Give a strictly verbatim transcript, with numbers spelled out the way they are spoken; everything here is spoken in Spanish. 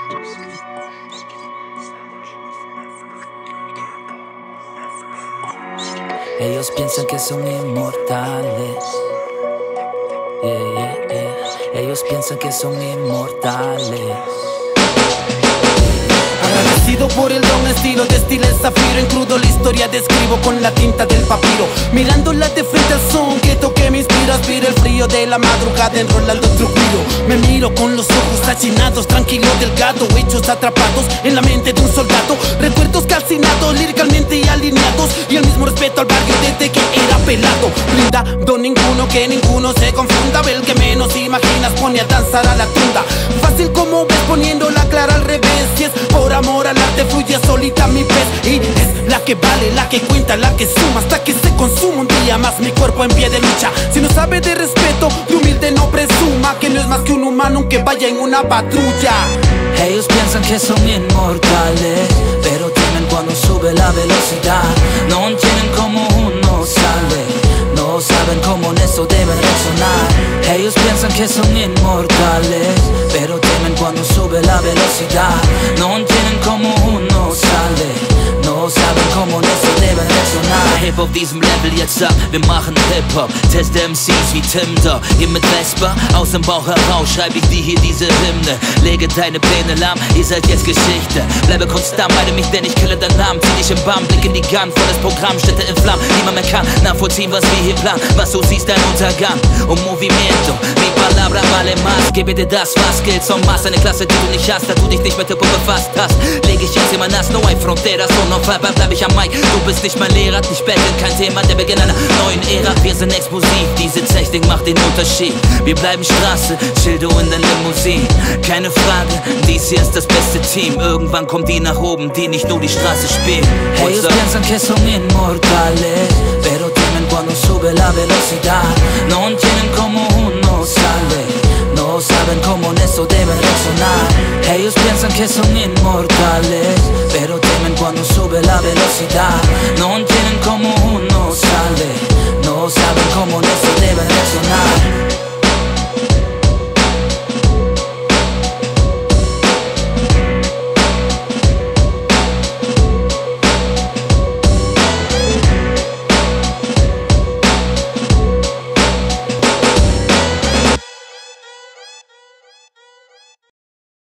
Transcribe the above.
Ellos piensan que son inmortales. Yeah, yeah, yeah. Ellos piensan que son inmortales. Agradecido por el don estilo, destila el zafiro. En crudo la historia describo con la tinta del papiro. Mirándola de frente al son que toque me inspira. Aspira el frío de la madrugada enrolando otro ruido. Me miro con los ojos achinados, tranquilo, delgado, hechos atrapados en la mente de un soldado. Recuerdos calcinados, líricamente alineados, y el mismo respeto al barrio desde que era pelado. Blindado ninguno, que ninguno se confunda. Ve el que menos imaginas pone a danzar a la tunda. Fácil como ves poniendo la clara al revés. Si es por amor al arte fluye solita mi pez. Y es la que vale, la que cuenta, la que suma, hasta que se consuma un día más mi cuerpo en pie de lucha. Si no sabe de respeto, de humilde no presuma que no es más que un humano aunque vaya en una patrulla. Ellos piensan que son inmortales, pero temen cuando sube la velocidad. No entienden cómo uno sale, no saben cómo en eso deben reaccionar. Ellos piensan que son inmortales, pero temen cuando sube la velocidad. No entienden cómo uno sale, no saben cómo en eso deben reaccionar. Hip auf diesem Level jetzt ab, wir machen Hip-Hop. Teste M Cs wie Tinder, hier mit Vespa. Aus dem Bauch heraus schreib ich dir hier diese Hymne. Lege deine Pläne lahm, ihr seid jetzt Geschichte. Bleibe konstant, meide mich, denn ich kille deinen Namen. Zieh dich im Bann, Blick in die Gun, volles Programm, Städte in Flammen. Niemand mehr kann nachvollziehen, was wir hier planen. Was du siehst, dein Untergang und Movimiento. Mi palabra vale más, gebe dir das, was gilt. Son más, eine Klasse, die du nicht hast, da du dich nicht mit Hip-Hop befasst hast. Leg ich jetzt immer nass, no hay fronteras, so no Fall, bleib ich am Mic. Du bist nicht mein Lehrer, nicht betteln, kein Thema, der Beginn einer neuen Ära. Wir sind explosiv, diese Technik macht den Unterschied. Wir bleiben Straße, chill du in der Limousine. Keine Frage, dies hier ist das beste Team. Irgendwann kommen die nach oben, die nicht nur die Straße spielen. Ellos piensan que son inmortales, pero temen cuando sube la velocidad. No entienden cómo uno sale, no saben cómo en eso deben reaccionar. Ellos piensan que son inmortales, pero temen cuando sube la velocidad. No entienden cómo